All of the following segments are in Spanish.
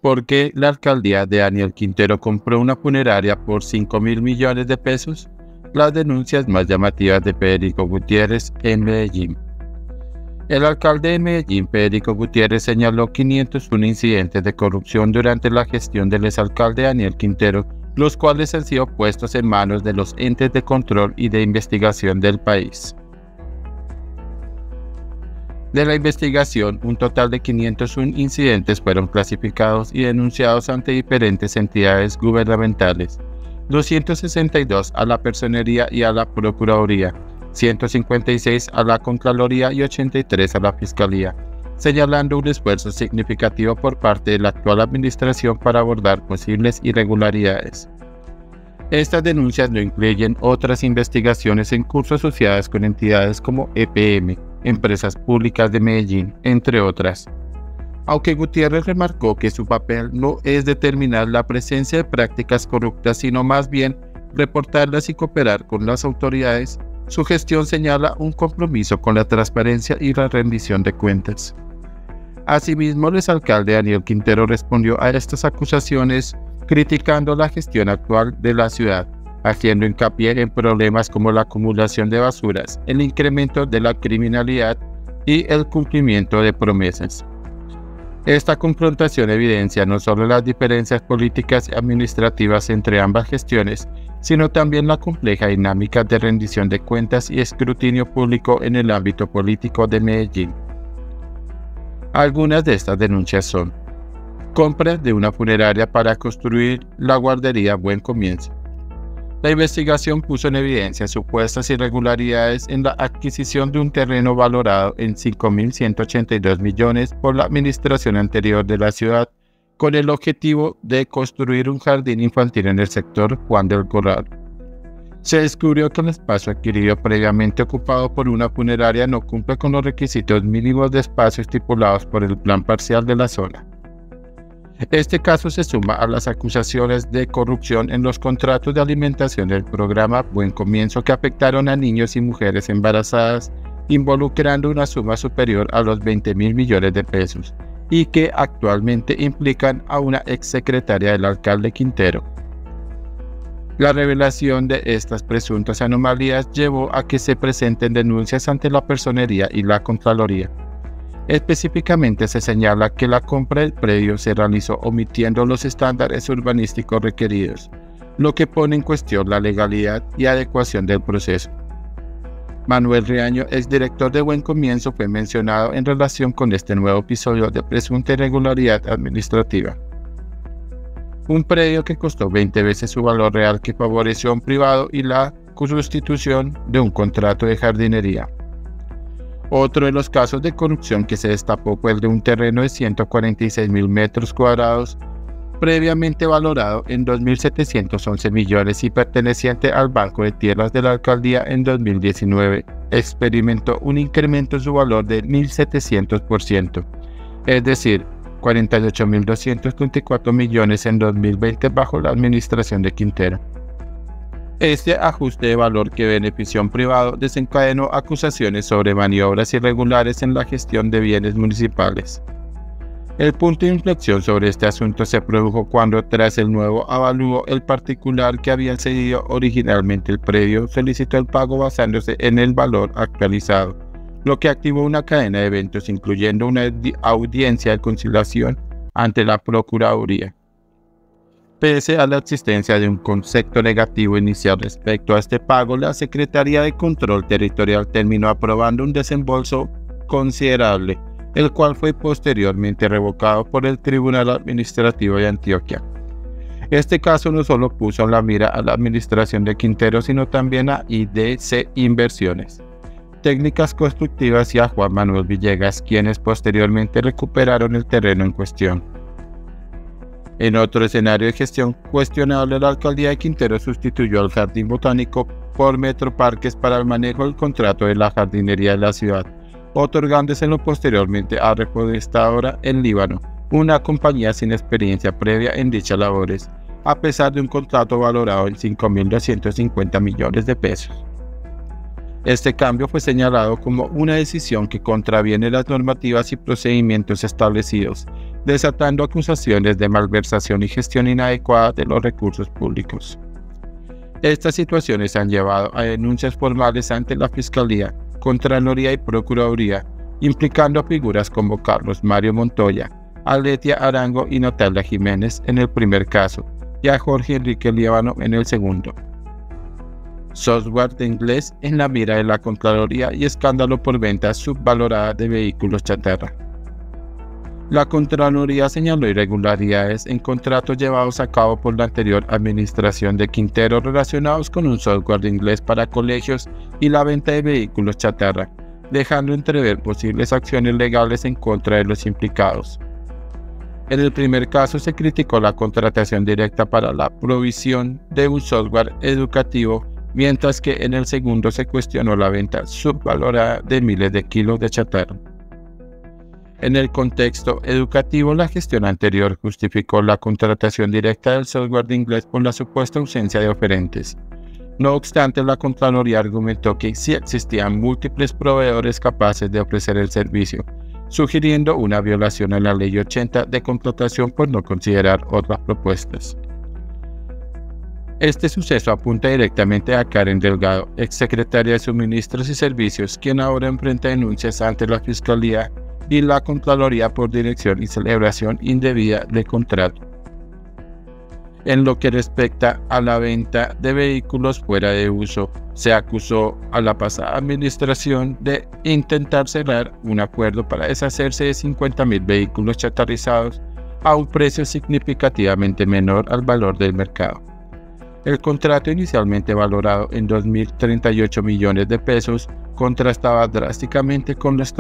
¿Por qué la alcaldía de Daniel Quintero compró una funeraria por 5.000 millones de pesos? Las denuncias más llamativas de Federico Gutiérrez en Medellín. El alcalde de Medellín, Federico Gutiérrez, señaló 501 incidentes de corrupción durante la gestión del exalcalde Daniel Quintero, los cuales han sido puestos en manos de los entes de control y de investigación del país. De la investigación, un total de 501 incidentes fueron clasificados y denunciados ante diferentes entidades gubernamentales, 262 a la Personería y a la Procuraduría, 156 a la Contraloría y 83 a la Fiscalía, señalando un esfuerzo significativo por parte de la actual administración para abordar posibles irregularidades. Estas denuncias no incluyen otras investigaciones en curso asociadas con entidades como EPM, Empresas Públicas de Medellín, entre otras. Aunque Gutiérrez remarcó que su papel no es determinar la presencia de prácticas corruptas, sino más bien reportarlas y cooperar con las autoridades, su gestión señala un compromiso con la transparencia y la rendición de cuentas. Asimismo, el exalcalde Daniel Quintero respondió a estas acusaciones criticando la gestión actual de la ciudad, haciendo hincapié en problemas como la acumulación de basuras, el incremento de la criminalidad y el cumplimiento de promesas. Esta confrontación evidencia no solo las diferencias políticas y administrativas entre ambas gestiones, sino también la compleja dinámica de rendición de cuentas y escrutinio público en el ámbito político de Medellín. Algunas de estas denuncias son: compra de una funeraria para construir la guardería Buen Comienzo. La investigación puso en evidencia supuestas irregularidades en la adquisición de un terreno valorado en 5.182 millones por la administración anterior de la ciudad, con el objetivo de construir un jardín infantil en el sector Juan del Corral. Se descubrió que el espacio adquirido previamente ocupado por una funeraria no cumple con los requisitos mínimos de espacio estipulados por el plan parcial de la zona. Este caso se suma a las acusaciones de corrupción en los contratos de alimentación del programa Buen Comienzo que afectaron a niños y mujeres embarazadas, involucrando una suma superior a los 20.000 millones de pesos, y que actualmente implican a una exsecretaria del alcalde Quintero. La revelación de estas presuntas anomalías llevó a que se presenten denuncias ante la Personería y la Contraloría. Específicamente se señala que la compra del predio se realizó omitiendo los estándares urbanísticos requeridos, lo que pone en cuestión la legalidad y adecuación del proceso. Manuel Riaño, exdirector de Buen Comienzo, fue mencionado en relación con este nuevo episodio de presunta irregularidad administrativa. Un predio que costó 20 veces su valor real, que favoreció a un privado, y la sustitución de un contrato de jardinería. Otro de los casos de corrupción que se destapó fue el de un terreno de 146.000 metros cuadrados, previamente valorado en 2.711 millones y perteneciente al Banco de Tierras de la Alcaldía. En 2019 experimentó un incremento en su valor de 1.700%, es decir, 48.234 millones en 2020 bajo la administración de Quintero. Este ajuste de valor que benefició a un privado desencadenó acusaciones sobre maniobras irregulares en la gestión de bienes municipales. El punto de inflexión sobre este asunto se produjo cuando, tras el nuevo avalúo, el particular que había cedido originalmente el predio solicitó el pago basándose en el valor actualizado, lo que activó una cadena de eventos, incluyendo una audiencia de conciliación ante la Procuraduría. Pese a la existencia de un concepto negativo inicial respecto a este pago, la Secretaría de Control Territorial terminó aprobando un desembolso considerable, el cual fue posteriormente revocado por el Tribunal Administrativo de Antioquia. Este caso no solo puso en la mira a la administración de Quintero, sino también a IDC Inversiones, Técnicas Constructivas y a Juan Manuel Villegas, quienes posteriormente recuperaron el terreno en cuestión. En otro escenario de gestión cuestionable, la alcaldía de Quintero sustituyó al Jardín Botánico por Metroparques para el manejo del contrato de la jardinería de la ciudad, otorgándoselo posteriormente a Reforestadora en Líbano, una compañía sin experiencia previa en dichas labores, a pesar de un contrato valorado en 5.250 millones de pesos. Este cambio fue señalado como una decisión que contraviene las normativas y procedimientos establecidos, desatando acusaciones de malversación y gestión inadecuada de los recursos públicos. Estas situaciones han llevado a denuncias formales ante la Fiscalía, Contraloría y Procuraduría, implicando a figuras como Carlos Mario Montoya, Aletia Arango y Natalia Jiménez en el primer caso, y a Jorge Enrique Líbano en el segundo. Software de inglés en la mira de la Contraloría y escándalo por venta subvalorada de vehículos chatarra. La Contraloría señaló irregularidades en contratos llevados a cabo por la anterior administración de Quintero relacionados con un software de inglés para colegios y la venta de vehículos chatarra, dejando entrever posibles acciones legales en contra de los implicados. En el primer caso se criticó la contratación directa para la provisión de un software educativo, mientras que en el segundo se cuestionó la venta subvalorada de miles de kilos de chatarra. En el contexto educativo, la gestión anterior justificó la contratación directa del software de inglés por la supuesta ausencia de oferentes. No obstante, la Contraloría argumentó que sí existían múltiples proveedores capaces de ofrecer el servicio, sugiriendo una violación a la Ley 80 de contratación por no considerar otras propuestas. Este suceso apunta directamente a Karen Delgado, exsecretaria de Suministros y Servicios, quien ahora enfrenta denuncias ante la Fiscalía y la Contraloría por dirección y celebración indebida de contrato. En lo que respecta a la venta de vehículos fuera de uso, se acusó a la pasada administración de intentar cerrar un acuerdo para deshacerse de 50.000 vehículos chatarrizados a un precio significativamente menor al valor del mercado. El contrato, inicialmente valorado en 2.038 millones de pesos, contrastaba drásticamente con los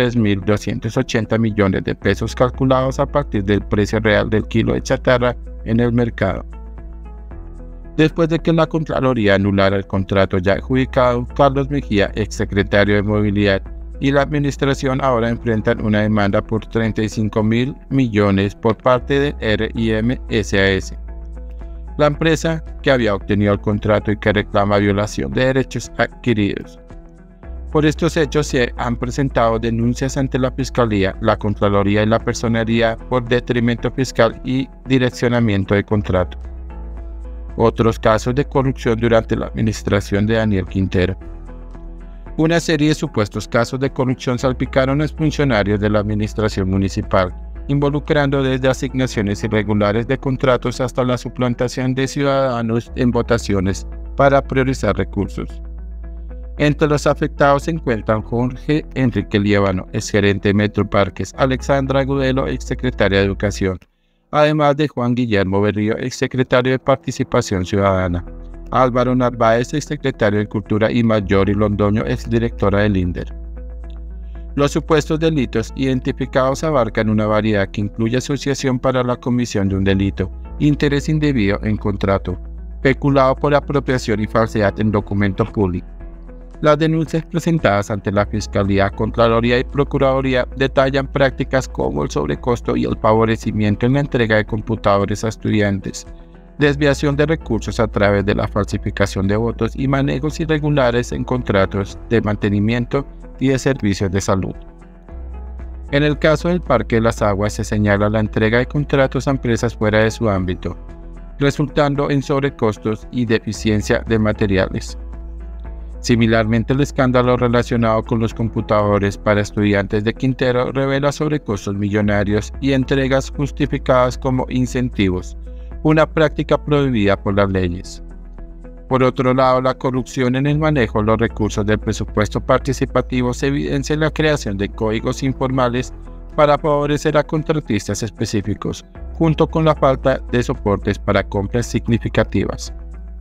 33.280 millones de pesos calculados a partir del precio real del kilo de chatarra en el mercado. Después de que la Contraloría anulara el contrato ya adjudicado, Carlos Mejía, exsecretario de Movilidad, y la administración ahora enfrentan una demanda por 35.000 millones por parte de RIM SAS, la empresa que había obtenido el contrato y que reclama violación de derechos adquiridos. Por estos hechos se han presentado denuncias ante la Fiscalía, la Contraloría y la Personería por detrimento fiscal y direccionamiento de contrato. Otros casos de corrupción durante la administración de Daniel Quintero. Una serie de supuestos casos de corrupción salpicaron a los funcionarios de la administración municipal, involucrando desde asignaciones irregulares de contratos hasta la suplantación de ciudadanos en votaciones para priorizar recursos. Entre los afectados se encuentran Jorge Enrique Líbano, exgerente de Metroparques, Alexandra Agudelo, exsecretaria de Educación, además de Juan Guillermo Berrío, exsecretario de Participación Ciudadana, Álvaro Narváez, exsecretario de Cultura, y Marjorie Londoño, exdirectora del INDER. Los supuestos delitos identificados abarcan una variedad que incluye asociación para la comisión de un delito, interés indebido en contrato, peculado por apropiación y falsedad en documento público. Las denuncias presentadas ante la Fiscalía, Contraloría y Procuraduría detallan prácticas como el sobrecosto y el favorecimiento en la entrega de computadores a estudiantes, desviación de recursos a través de la falsificación de votos y manejos irregulares en contratos de mantenimiento y de servicios de salud. En el caso del Parque de las Aguas se señala la entrega de contratos a empresas fuera de su ámbito, resultando en sobrecostos y deficiencia de materiales. Similarmente, el escándalo relacionado con los computadores para estudiantes de Quintero revela sobrecostos millonarios y entregas justificadas como incentivos, una práctica prohibida por las leyes. Por otro lado, la corrupción en el manejo de los recursos del presupuesto participativo se evidencia en la creación de códigos informales para favorecer a contratistas específicos, junto con la falta de soportes para compras significativas.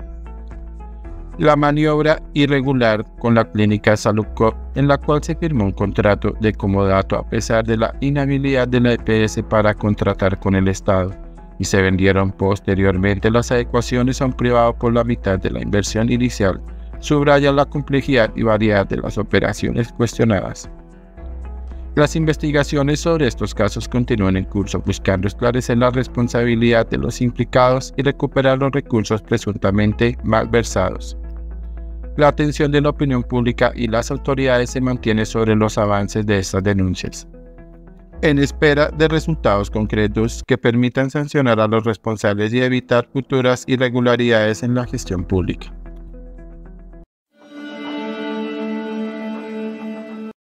La maniobra irregular con la Clínica Saludco, en la cual se firmó un contrato de comodato a pesar de la inhabilidad de la EPS para contratar con el Estado, y se vendieron posteriormente las adecuaciones a un privado por la mitad de la inversión inicial, subraya la complejidad y variedad de las operaciones cuestionadas. Las investigaciones sobre estos casos continúan en curso, buscando esclarecer la responsabilidad de los implicados y recuperar los recursos presuntamente malversados. La atención de la opinión pública y las autoridades se mantiene sobre los avances de estas denuncias, en espera de resultados concretos que permitan sancionar a los responsables y evitar futuras irregularidades en la gestión pública.